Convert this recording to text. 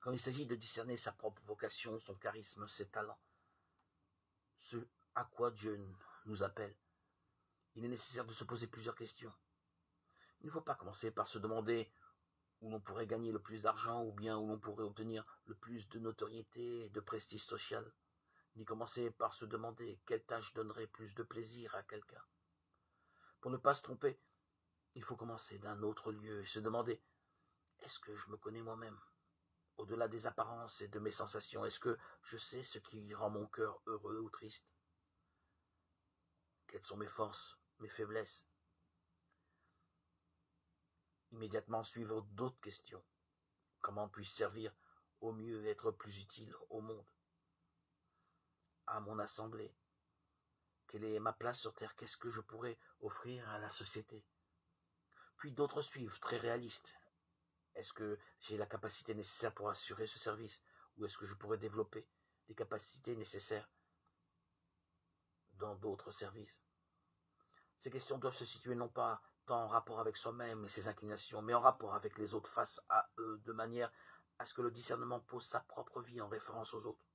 Quand il s'agit de discerner sa propre vocation, son charisme, ses talents, ce à quoi Dieu nous appelle, il est nécessaire de se poser plusieurs questions. Il ne faut pas commencer par se demander où l'on pourrait gagner le plus d'argent ou bien où l'on pourrait obtenir le plus de notoriété et de prestige social, ni commencer par se demander quelle tâche donnerait plus de plaisir à quelqu'un. Pour ne pas se tromper, il faut commencer d'un autre lieu et se demander « Est-ce que je me connais moi-même ?» Au-delà des apparences et de mes sensations, est-ce que je sais ce qui rend mon cœur heureux ou triste? Quelles sont mes forces, mes faiblesses? Immédiatement suivre d'autres questions. Comment puis-je servir au mieux et être plus utile au monde, à mon assemblée? Quelle est ma place sur Terre? Qu'est-ce que je pourrais offrir à la société? Puis d'autres suivent, très réalistes. Est-ce que j'ai la capacité nécessaire pour assurer ce service? Ou est-ce que je pourrais développer les capacités nécessaires dans d'autres services? Ces questions doivent se situer non pas tant en rapport avec soi-même et ses inclinations, mais en rapport avec les autres face à eux, de manière à ce que le discernement pose sa propre vie en référence aux autres.